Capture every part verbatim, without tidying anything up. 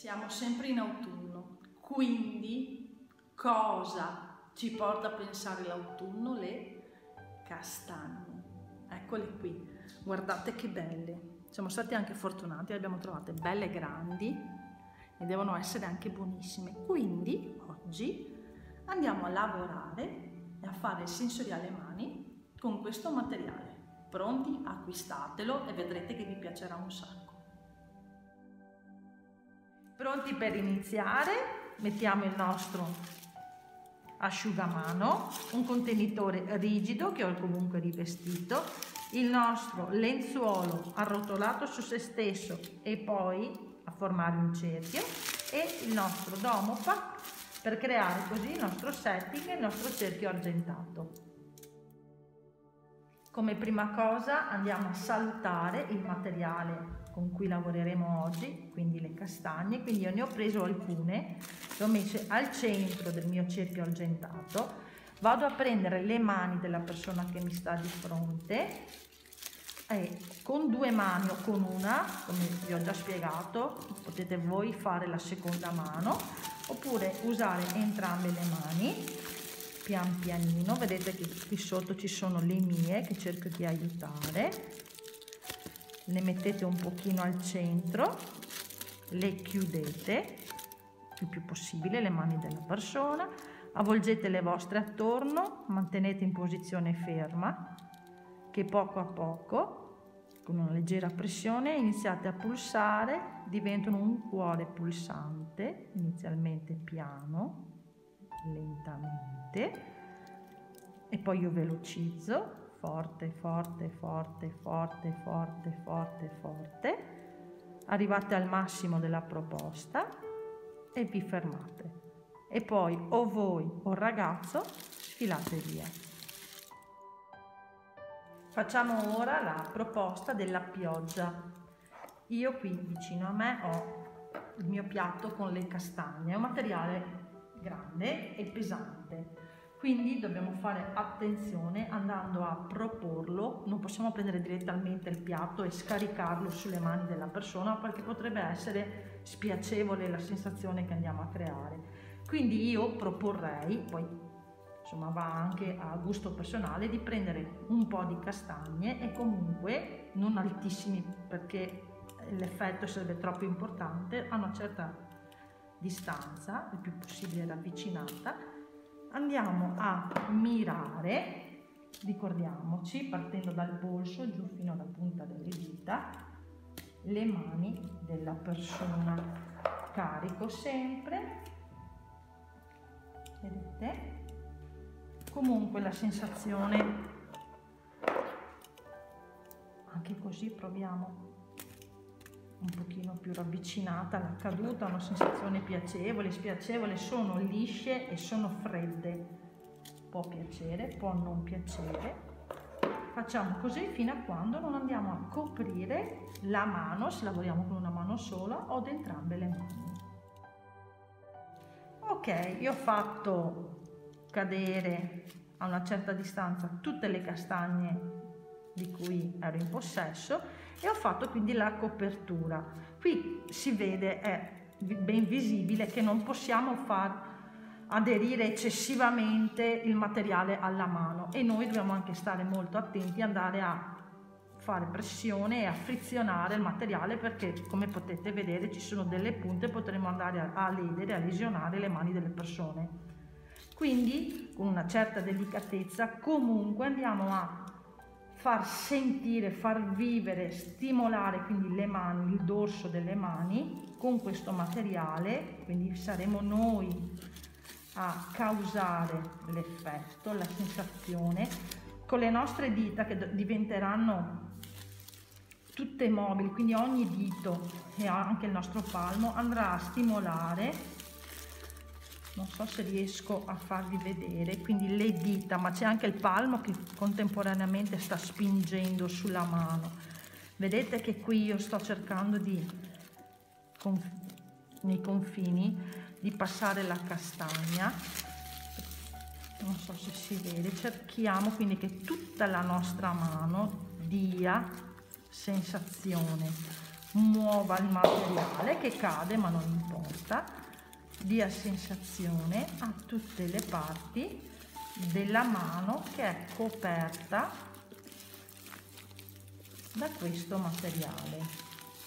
Siamo sempre in autunno, quindi cosa ci porta a pensare l'autunno? Le castagne. Eccole qui, guardate che belle. Siamo stati anche fortunati, le abbiamo trovate belle grandi e devono essere anche buonissime. Quindi oggi andiamo a lavorare e a fare il sensoriale mani con questo materiale. Pronti? Acquistatelo e vedrete che vi piacerà un sacco. Pronti per iniziare? Mettiamo il nostro asciugamano, un contenitore rigido che ho comunque rivestito, il nostro lenzuolo arrotolato su se stesso e poi a formare un cerchio e il nostro domopa per creare così il nostro setting e il nostro cerchio argentato. Come prima cosa andiamo a salutare il materiale con cui lavoreremo oggi, quindi le castagne. Quindi io ne ho preso alcune, le ho messe al centro del mio cerchio argentato. Vado a prendere le mani della persona che mi sta di fronte e con due mani o con una, come vi ho già spiegato, potete voi fare la seconda mano oppure usare entrambe le mani. Pian pianino, vedete che qui sotto ci sono le mie che cerco di aiutare, le mettete un pochino al centro, le chiudete il più possibile le mani della persona, avvolgete le vostre attorno, mantenete in posizione ferma che poco a poco con una leggera pressione iniziate a pulsare, diventano un cuore pulsante, inizialmente piano, lentamente, e poi io velocizzo forte forte forte forte forte forte forte, arrivate al massimo della proposta e vi fermate e poi o voi o il ragazzo sfilate via. Facciamo ora la proposta della pioggia. Io qui vicino a me ho il mio piatto con le castagne, è un materiale grande e pesante, quindi dobbiamo fare attenzione andando a proporlo. Non possiamo prendere direttamente il piatto e scaricarlo sulle mani della persona perché potrebbe essere spiacevole la sensazione che andiamo a creare. Quindi io proporrei, poi insomma va anche a gusto personale, di prendere un po' di castagne e comunque non altissimi perché l'effetto sarebbe troppo importante, a una certa distanza, il più possibile ravvicinata. Andiamo a mirare, ricordiamoci, partendo dal polso giù fino alla punta delle dita, le mani della persona. Carico sempre, vedete? Comunque la sensazione, anche così proviamo un pochino più ravvicinata alla caduta, una sensazione piacevole, spiacevole, sono lisce e sono fredde, può piacere, può non piacere. Facciamo così fino a quando non andiamo a coprire la mano, se lavoriamo con una mano sola o da entrambe le mani. Ok, io ho fatto cadere a una certa distanza tutte le castagne di cui ero in possesso e ho fatto quindi la copertura. Qui si vede, è ben visibile che non possiamo far aderire eccessivamente il materiale alla mano e noi dobbiamo anche stare molto attenti, andare a fare pressione e a frizionare il materiale perché, come potete vedere, ci sono delle punte, potremo andare a, a ledere, a lesionare le mani delle persone. Quindi con una certa delicatezza comunque andiamo a far sentire, far vivere, stimolare quindi le mani, il dorso delle mani con questo materiale, quindi saremo noi a causare l'effetto, la sensazione, con le nostre dita che diventeranno tutte mobili, quindi ogni dito e anche il nostro palmo andrà a stimolare. Non so se riesco a farvi vedere, quindi le dita, ma c'è anche il palmo che contemporaneamente sta spingendo sulla mano. Vedete che qui io sto cercando di, conf, nei confini, di passare la castagna. Non so se si vede, cerchiamo quindi che tutta la nostra mano dia sensazione. muova il materiale che cade, ma non importa, dia sensazione a tutte le parti della mano che è coperta da questo materiale.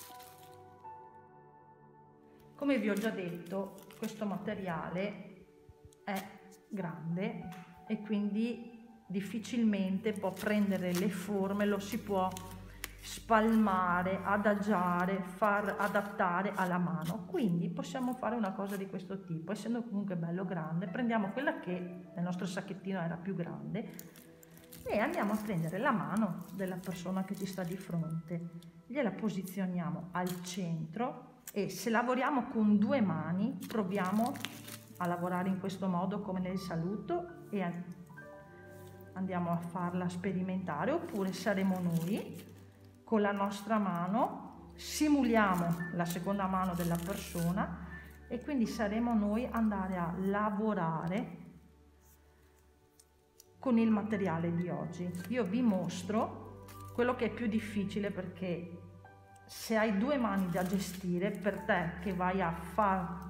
Come vi ho già detto, questo materiale è grande e quindi difficilmente può prendere le forme, lo si può spalmare, adagiare, far adattare alla mano. Quindi possiamo fare una cosa di questo tipo, essendo comunque bello grande, prendiamo quella che nel nostro sacchettino era più grande e andiamo a prendere la mano della persona che ci sta di fronte, gliela posizioniamo al centro e se lavoriamo con due mani proviamo a lavorare in questo modo come nel saluto e andiamo a farla sperimentare, oppure saremo noi con la nostra mano, simuliamo la seconda mano della persona e quindi saremo noi andare a lavorare con il materiale di oggi. Io vi mostro quello che è più difficile, perché se hai due mani da gestire, per te che vai a far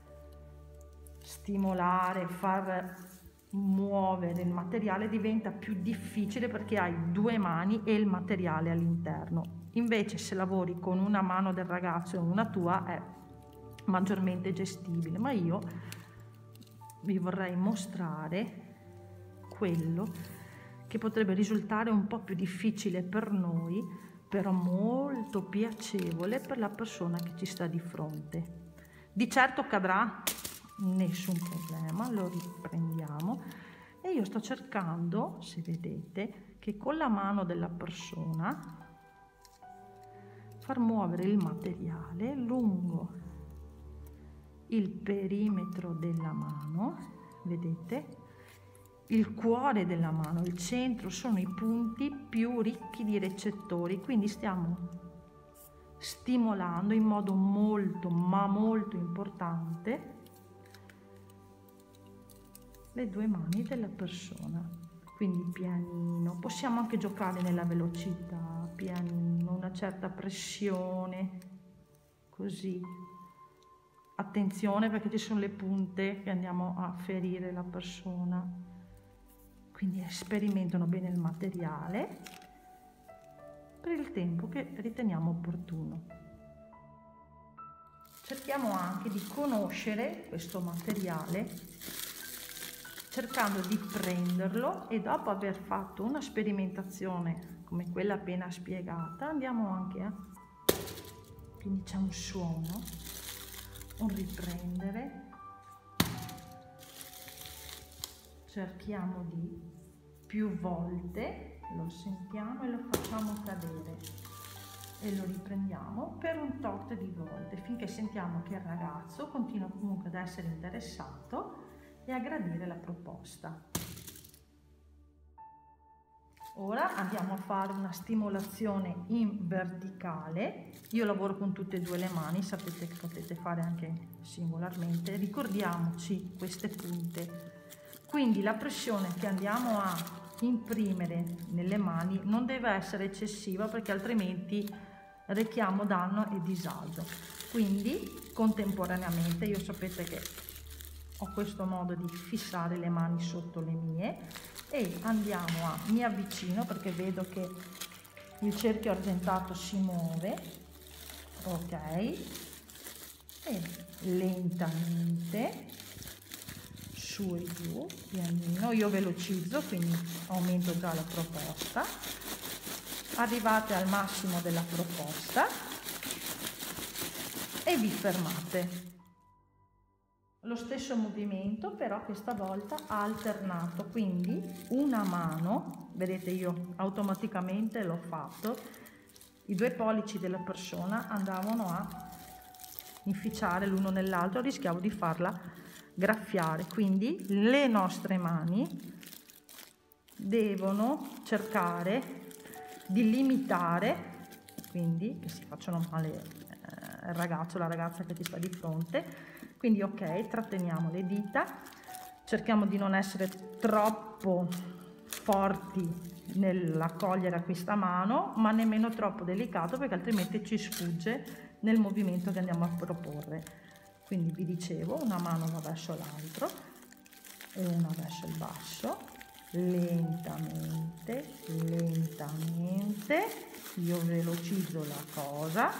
stimolare, far muovere il materiale diventa più difficile perché hai due mani e il materiale all'interno. Invece se lavori con una mano del ragazzo e una tua è maggiormente gestibile, ma io vi vorrei mostrare quello che potrebbe risultare un po' più difficile per noi, però molto piacevole per la persona che ci sta di fronte. Di certo cadrà, nessun problema, lo riprendiamo e io sto cercando, se vedete, che con la mano della persona far muovere il materiale lungo il perimetro della mano, vedete? Il cuore della mano, il centro sono i punti più ricchi di recettori, quindi stiamo stimolando in modo molto ma molto importante le due mani della persona. Quindi pianino, possiamo anche giocare nella velocità, pianino, una certa pressione, così. Attenzione perché ci sono le punte che andiamo a ferire la persona. Quindi sperimentano bene il materiale per il tempo che riteniamo opportuno. Cerchiamo anche di conoscere questo materiale cercando di prenderlo e dopo aver fatto una sperimentazione come quella appena spiegata andiamo anche a, quindi c'è un suono, un riprendere, cerchiamo di più volte, lo sentiamo e lo facciamo cadere e lo riprendiamo per un tot di volte finché sentiamo che il ragazzo continua comunque ad essere interessato e a gradire la proposta. Ora andiamo a fare una stimolazione in verticale. Io lavoro con tutte e due le mani, sapete che potete fare anche singolarmente. Ricordiamoci queste punte. Quindi la pressione che andiamo a imprimere nelle mani non deve essere eccessiva perché altrimenti rechiamo danno e disagio. Quindi contemporaneamente, io sapete che ho questo modo di fissare le mani sotto le mie e andiamo a, mi avvicino perché vedo che il cerchio argentato si muove, ok, e lentamente su e giù, pianino, io velocizzo quindi aumento già la proposta, arrivate al massimo della proposta e vi fermate. Lo stesso movimento però questa volta alternato, quindi una mano, vedete io automaticamente l'ho fatto, i due pollici della persona andavano a inficiare l'uno nell'altro, rischiavo di farla graffiare, quindi le nostre mani devono cercare di limitare, quindi che si facciano male eh, il ragazzo o la ragazza che ti sta di fronte. Quindi ok, tratteniamo le dita, cerchiamo di non essere troppo forti nell'accogliere a questa mano, ma nemmeno troppo delicato, perché altrimenti ci sfugge nel movimento che andiamo a proporre. Quindi vi dicevo, una mano va verso l'altro e una verso il basso, lentamente, lentamente. Io velocizzo la cosa,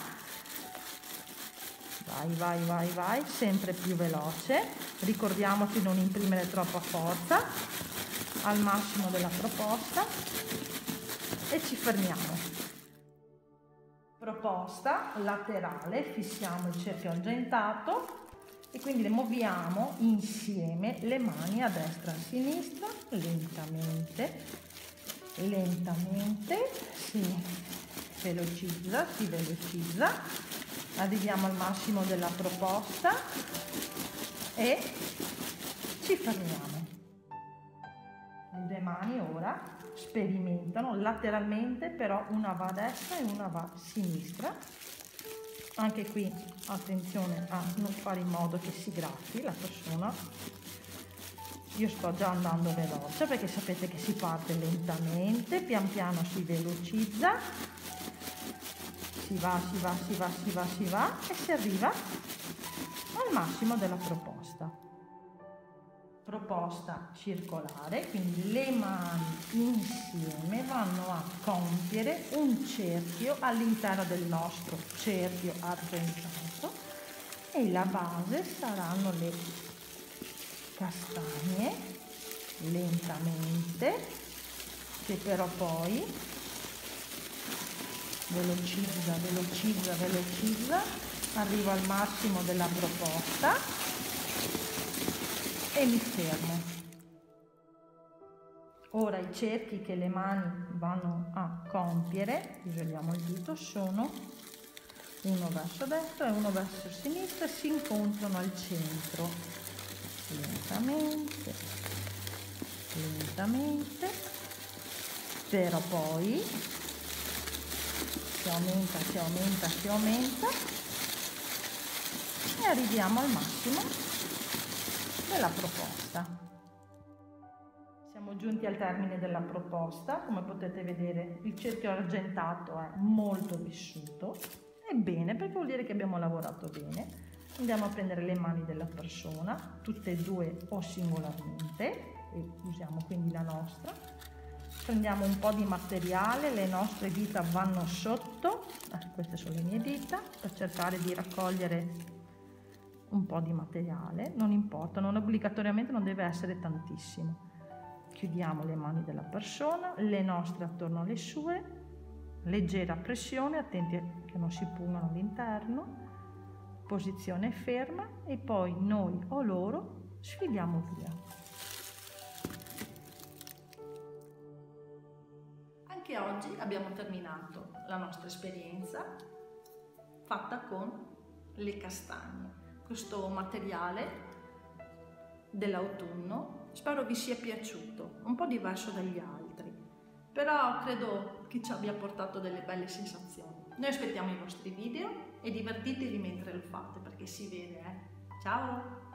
vai, vai, vai, vai, sempre più veloce. Ricordiamoci di non imprimere troppa forza, al massimo della proposta, e ci fermiamo. Proposta laterale, fissiamo il cerchio argentato e quindi muoviamo insieme le mani a destra e a sinistra, lentamente, lentamente, si velocizza, si velocizza, arriviamo al massimo della proposta e ci fermiamo. Le due mani ora sperimentano lateralmente, però una va a destra e una va a sinistra. Anche qui attenzione a non fare in modo che si gratti la persona. Io sto già andando veloce perché sapete che si parte lentamente, pian piano si velocizza, si va, si va, si va, si va, si va e si arriva al massimo della proposta. Proposta circolare, quindi le mani insieme vanno a compiere un cerchio all'interno del nostro cerchio argentato e la base saranno le castagne, lentamente, che però poi velocizza, velocizza, velocizza, arrivo al massimo della proposta e mi fermo. Ora i cerchi che le mani vanno a compiere, isoliamo il dito, sono uno verso destra e uno verso sinistra, si incontrano al centro, lentamente, lentamente, però poi si aumenta, si aumenta, si aumenta e arriviamo al massimo della proposta. Siamo giunti al termine della proposta. Come potete vedere il cerchio argentato è molto vissuto, è bene perché vuol dire che abbiamo lavorato bene. Andiamo a prendere le mani della persona, tutte e due o singolarmente, e usiamo quindi la nostra. Prendiamo un po' di materiale, le nostre dita vanno sotto, eh, queste sono le mie dita, per cercare di raccogliere un po' di materiale, non importa, non obbligatoriamente non deve essere tantissimo. Chiudiamo le mani della persona, le nostre attorno alle sue, leggera pressione, attenti che non si pungano all'interno, posizione ferma e poi noi o loro sfiliamo via. Anche oggi abbiamo terminato la nostra esperienza fatta con le castagne. Questo materiale dell'autunno spero vi sia piaciuto, un po' diverso dagli altri, però credo che ci abbia portato delle belle sensazioni. Noi aspettiamo i vostri video e divertitevi mentre lo fate perché si vede, eh? Ciao!